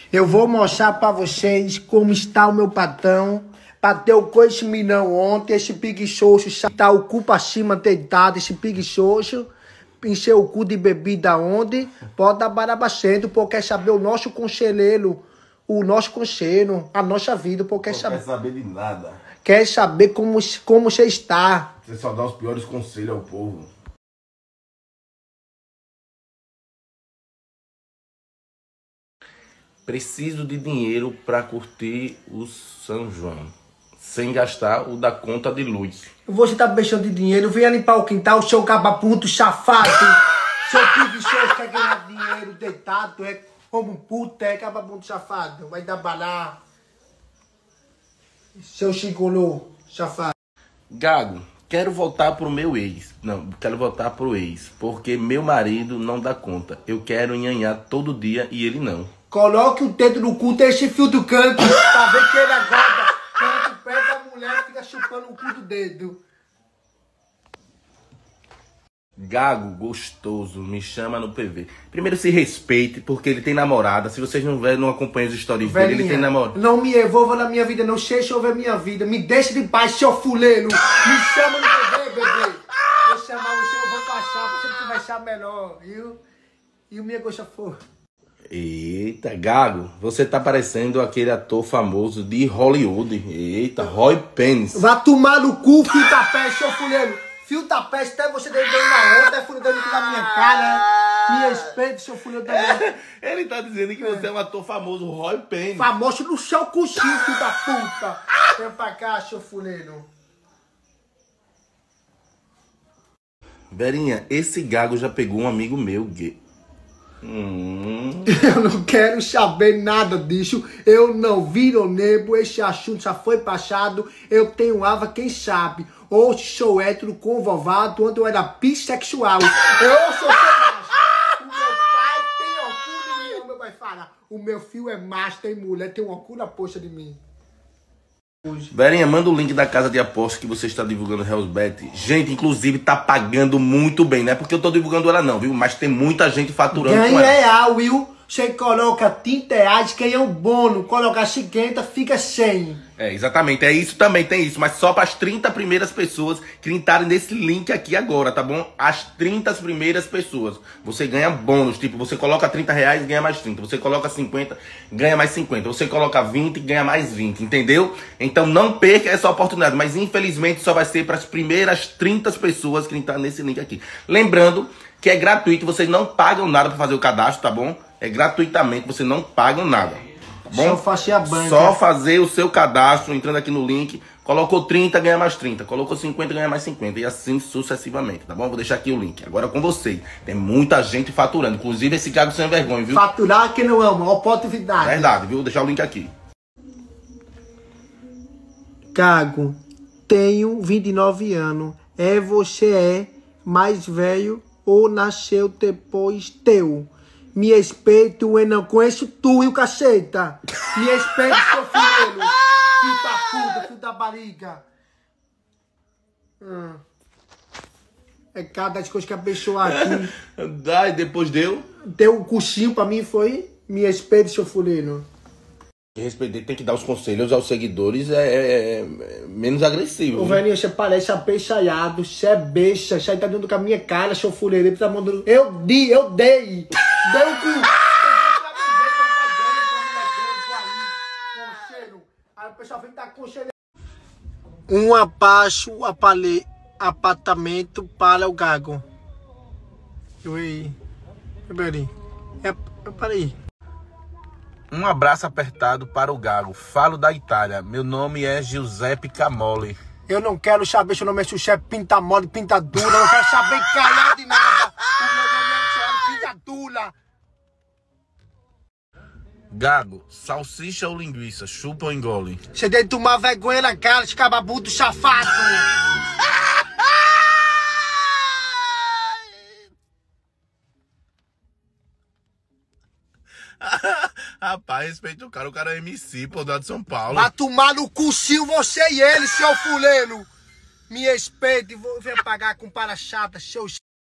Eu vou mostrar pra vocês como está o meu patrão. Bateu com esse minão ontem, esse preguiçoso, tá o cu pra cima deitado, esse preguiçoso. Encheu o cu de bebida onde? Pode dar barabacento, porque quer saber o nosso conselheiro, o nosso conselho, a nossa vida, porque não quer saber de nada. Quer saber como você está. Você só dá os piores conselhos ao povo. Preciso de dinheiro para curtir o São João, sem gastar o da conta de luz. Você tá beijando de dinheiro, venha limpar o quintal, seu gabaputo safado. Seu preguiçoso quer ganhar dinheiro deitado, é como um puto, é gabaputo safado. Vai dar balá. Seu chigolô safado. Gago, quero voltar pro meu ex. Não, quero voltar pro ex, porque meu marido não dá conta. Eu quero nhanhar todo dia e ele não. Coloque o dedo no cu, deixa esse fio do canto, pra ver que ele agora, quando pega a mulher, fica chupando o cu do dedo. Gago, gostoso, me chama no PV. Primeiro se respeite, porque ele tem namorada. Se vocês não verem, não acompanham as stories dele, ele tem namorada. Não me envolva na minha vida, não sei sobre a minha vida. Me deixe de paz, seu fuleiro. Me chama no PV, bebê. Vou chamar você, eu vou passar, você que vai achar melhor, viu? E o minha gosta for. Eita, Gago, você tá parecendo aquele ator famoso de Hollywood. Eita, Roy Pence. Vá tomar no cu, fio da peste, seu fuleiro. Fio da peste, até você deu na onda, fio dando aqui na minha cara. Me respeite, seu fuleiro também. Ele tá dizendo que você é um ator famoso, Roy Pence. Famoso no seu coxinho, filho da puta. Vem pra cá, seu fuleiro. Verinha, esse Gago já pegou um amigo meu gay. Eu não quero saber nada disso. Eu não viro nebo. Esse assunto já foi passado. Eu tenho ava, quem sabe. Ou sou hétero convovado quando eu era bissexual. Eu sou macho. O meu pai tem orgulho de mim. Meu pai fala: o meu filho é macho, tem mulher, tem orgulho na poxa de mim. Verinha, manda o link da casa de aposta que você está divulgando Hellsbet. Gente, inclusive, tá pagando muito bem. Não é porque eu tô divulgando ela não, viu? Mas tem muita gente faturando com ela. Ganha real, Will. Você coloca 30 reais, ganha um bônus. Coloca 50, fica 100. É, exatamente. É isso também, tem isso. Mas só para as 30 primeiras pessoas que entrarem nesse link aqui agora, tá bom? As 30 primeiras pessoas. Você ganha bônus. Tipo, você coloca 30 reais, ganha mais 30. Você coloca 50, ganha mais 50. Você coloca 20, ganha mais 20. Entendeu? Então não perca essa oportunidade. Mas infelizmente só vai ser para as primeiras 30 pessoas que entrarem nesse link aqui. Lembrando que é gratuito. Vocês não pagam nada para fazer o cadastro, tá bom? É gratuitamente, você não paga nada. Tá bom? Só fazer a banca. Só fazer o seu cadastro, entrando aqui no link. Colocou 30, ganha mais 30. Colocou 50, ganha mais 50. E assim sucessivamente, tá bom? Vou deixar aqui o link. Agora com vocês. Tem muita gente faturando. Inclusive esse Gago sem vergonha, viu? Faturar que não é uma oportunidade. Verdade, viu? Vou deixar o link aqui. Gago, tenho 29 anos. Você é mais velho ou nasceu depois teu? Me respeito, eu não conheço tu e o caceta. Me respeito, seu filho. Filho da puta, filho da barriga. É cada das coisas que a pessoa aqui... Ai, depois deu? Deu um coxinho pra mim, foi? Me respeite, seu fulano. Respeitar, tem que dar os conselhos aos seguidores, menos agressivo. Ô, velhinho, você parece apeixaiado, você é besta, você tá dentro com a minha cara, seu fuleiro, tá mandando... Eu dei. Deu o cu. Aí o pessoal vem dar conselho. Um abaixo, apartamento para o Gago. Peraí. Um abraço apertado para o Gago. Falo da Itália. Meu nome é Giuseppe Camoli. Eu não quero saber se o nome é Giuseppe Pinta Mole, Pinta Dura. Eu não quero saber calhar de nada. O meu nome é Pinta Dura. Gago, salsicha ou linguiça? Chupa ou engole? Você deve tomar vergonha na cara, esse cababudo safado. Rapaz, respeita o cara é MC, pô, do de São Paulo. Vai tomar no cursinho você e ele, seu fuleiro. Me respeite, vou pagar com para chata, seu